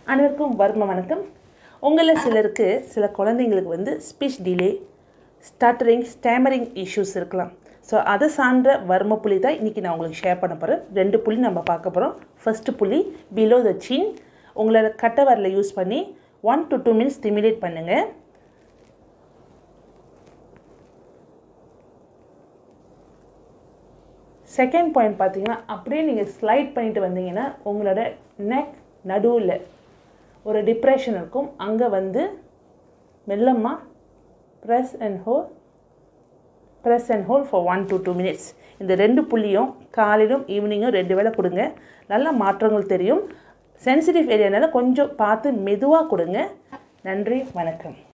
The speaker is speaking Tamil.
அனைவருக்கும் வர்ம வணக்கம். உங்களில் சிலருக்கு சில குழந்தைங்களுக்கு வந்து speech delay, stuttering, stammering issues இருக்கலாம். ஸோ அதை சார்ந்த வர்ம புள்ளி தான் இன்றைக்கி நான் உங்களுக்கு ஷேர் பண்ண போகிறேன். 2 புள்ளி நம்ம பார்க்க போகிறோம். ஃபஸ்ட்டு புள்ளி பிலோ த சின். உங்களோட கட்டை வரலை யூஸ் பண்ணி 1 to 2 minutes ஸ்டிமுலேட் பண்ணுங்கள். செகண்ட் பாயிண்ட் பார்த்தீங்கன்னா, அப்படியே நீங்கள் ஸ்லைட் பண்ணிட்டு வந்தீங்கன்னா உங்களோட நெக் நடுவில் ஒரு டிப்ரெஷன் இருக்கும். அங்கே வந்து மெல்லமாக press and hold for 1 to 2 minutes. இந்த 2 புள்ளியும் காலையிலும் ஈவினிங்கும் 2 வேளை கொடுங்க. நல்ல மாற்றங்கள் தெரியும். சென்சிட்டிவ் ஏரியானால கொஞ்சம் பார்த்து மெதுவாக கொடுங்க. நன்றி, வணக்கம்.